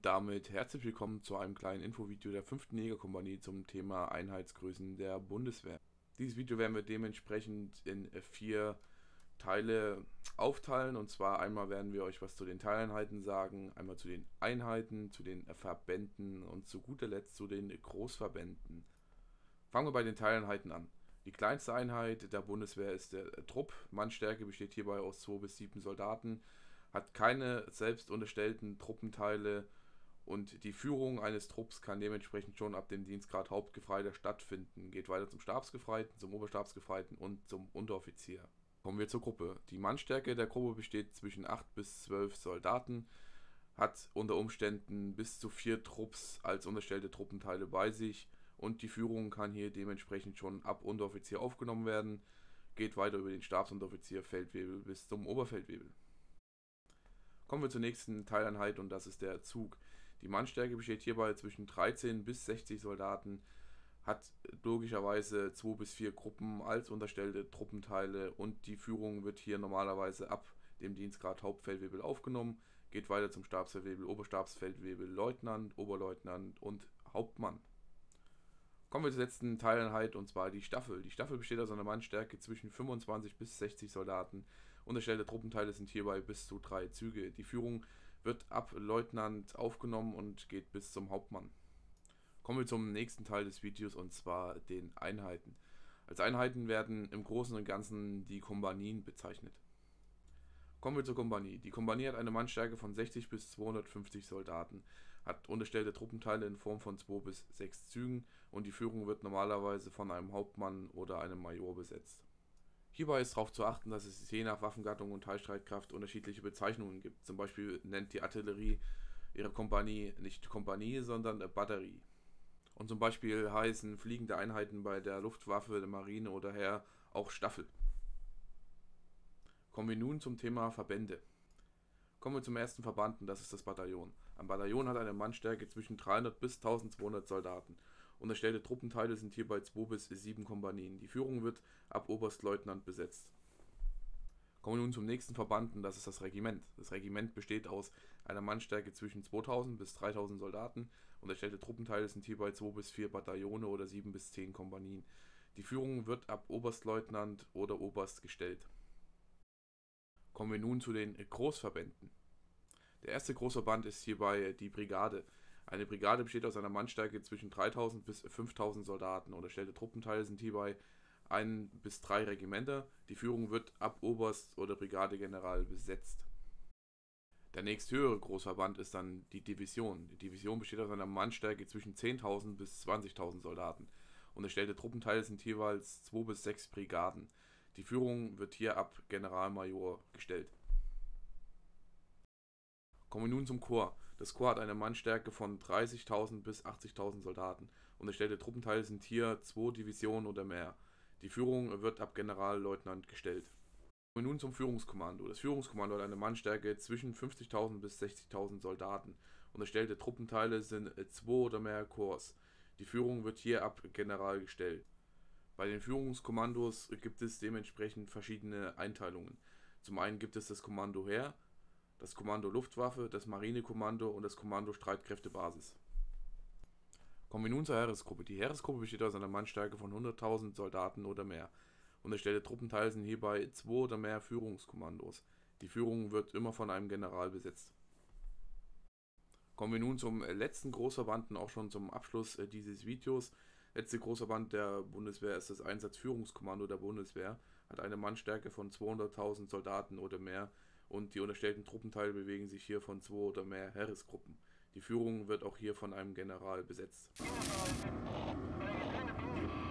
damit herzlich willkommen zu einem kleinen Infovideo der 5. Jägerkompanie zum Thema Einheitsgrößen der Bundeswehr. Dieses Video werden wir dementsprechend in 4 Teile aufteilen, und zwar einmal werden wir euch was zu den Teileinheiten sagen, einmal zu den Einheiten, zu den Verbänden und zu guter Letzt zu den Großverbänden. Fangen wir bei den Teileinheiten an. Die kleinste Einheit der Bundeswehr ist der Trupp. Mannstärke besteht hierbei aus 2 bis 7 Soldaten, hat keine selbst unterstellten Truppenteile und die Führung eines Trupps kann dementsprechend schon ab dem Dienstgrad Hauptgefreiter stattfinden. Geht weiter zum Stabsgefreiten, zum Oberstabsgefreiten und zum Unteroffizier. Kommen wir zur Gruppe. Die Mannstärke der Gruppe besteht zwischen 8 bis 12 Soldaten, hat unter Umständen bis zu 4 Trupps als unterstellte Truppenteile bei sich und die Führung kann hier dementsprechend schon ab Unteroffizier aufgenommen werden. Geht weiter über den Stabsunteroffizier, Feldwebel bis zum Oberfeldwebel. Kommen wir zur nächsten Teileinheit und das ist der Zug. Die Mannstärke besteht hierbei zwischen 13 bis 60 Soldaten, hat logischerweise 2 bis 4 Gruppen als unterstellte Truppenteile und die Führung wird hier normalerweise ab dem Dienstgrad Hauptfeldwebel aufgenommen, geht weiter zum Stabsfeldwebel, Oberstabsfeldwebel, Leutnant, Oberleutnant und Hauptmann. Kommen wir zur letzten Teileinheit und zwar die Staffel. Die Staffel besteht aus einer Mannstärke zwischen 25 bis 60 Soldaten. Unterstellte Truppenteile sind hierbei bis zu 3 Züge. Die Führung wird ab Leutnant aufgenommen und geht bis zum Hauptmann. Kommen wir zum nächsten Teil des Videos und zwar den Einheiten. Als Einheiten werden im Großen und Ganzen die Kompanien bezeichnet. Kommen wir zur Kompanie. Die Kompanie hat eine Mannstärke von 60 bis 250 Soldaten, hat unterstellte Truppenteile in Form von 2 bis 6 Zügen und die Führung wird normalerweise von einem Hauptmann oder einem Major besetzt. Hierbei ist darauf zu achten, dass es je nach Waffengattung und Teilstreitkraft unterschiedliche Bezeichnungen gibt. Zum Beispiel nennt die Artillerie ihre Kompanie nicht Kompanie, sondern Batterie. Und zum Beispiel heißen fliegende Einheiten bei der Luftwaffe, der Marine oder Heer auch Staffel. Kommen wir nun zum Thema Verbände. Kommen wir zum ersten Verband und das ist das Bataillon. Ein Bataillon hat eine Mannstärke zwischen 300 bis 1200 Soldaten. Unterstellte Truppenteile sind hierbei 2 bis 7 Kompanien. Die Führung wird ab Oberstleutnant besetzt. Kommen wir nun zum nächsten Verband und das ist das Regiment. Das Regiment besteht aus einer Mannstärke zwischen 2000 bis 3000 Soldaten. Unterstellte Truppenteile sind hierbei 2 bis 4 Bataillone oder 7 bis 10 Kompanien. Die Führung wird ab Oberstleutnant oder Oberst gestellt. Kommen wir nun zu den Großverbänden. Der erste Großverband ist hierbei die Brigade. Eine Brigade besteht aus einer Mannstärke zwischen 3000 bis 5000 Soldaten. Unterstellte Truppenteile sind hierbei 1 bis 3 Regimenter. Die Führung wird ab Oberst oder Brigadegeneral besetzt. Der nächsthöhere Großverband ist dann die Division. Die Division besteht aus einer Mannstärke zwischen 10.000 bis 20.000 Soldaten. Unterstellte Truppenteile sind jeweils 2 bis 6 Brigaden. Die Führung wird hier ab Generalmajor gestellt. Kommen wir nun zum Korps. Das Korps hat eine Mannstärke von 30.000 bis 80.000 Soldaten. Unterstellte Truppenteile sind hier 2 Divisionen oder mehr. Die Führung wird ab Generalleutnant gestellt. Kommen wir nun zum Führungskommando. Das Führungskommando hat eine Mannstärke zwischen 50.000 bis 60.000 Soldaten. Unterstellte Truppenteile sind 2 oder mehr Korps. Die Führung wird hier ab General gestellt. Bei den Führungskommandos gibt es dementsprechend verschiedene Einteilungen. Zum einen gibt es das Kommando Heer, das Kommando Luftwaffe, das Marinekommando und das Kommando Streitkräftebasis. Kommen wir nun zur Heeresgruppe. Die Heeresgruppe besteht aus einer Mannstärke von 100.000 Soldaten oder mehr. Unterstellte Truppenteile sind hierbei 2 oder mehr Führungskommandos. Die Führung wird immer von einem General besetzt. Kommen wir nun zum letzten Großverband und auch schon zum Abschluss dieses Videos. Letzte Großverband der Bundeswehr ist das Einsatzführungskommando der Bundeswehr, hat eine Mannstärke von 200.000 Soldaten oder mehr und die unterstellten Truppenteile bewegen sich hier von 2 oder mehr Heeresgruppen. Die Führung wird auch hier von einem General besetzt.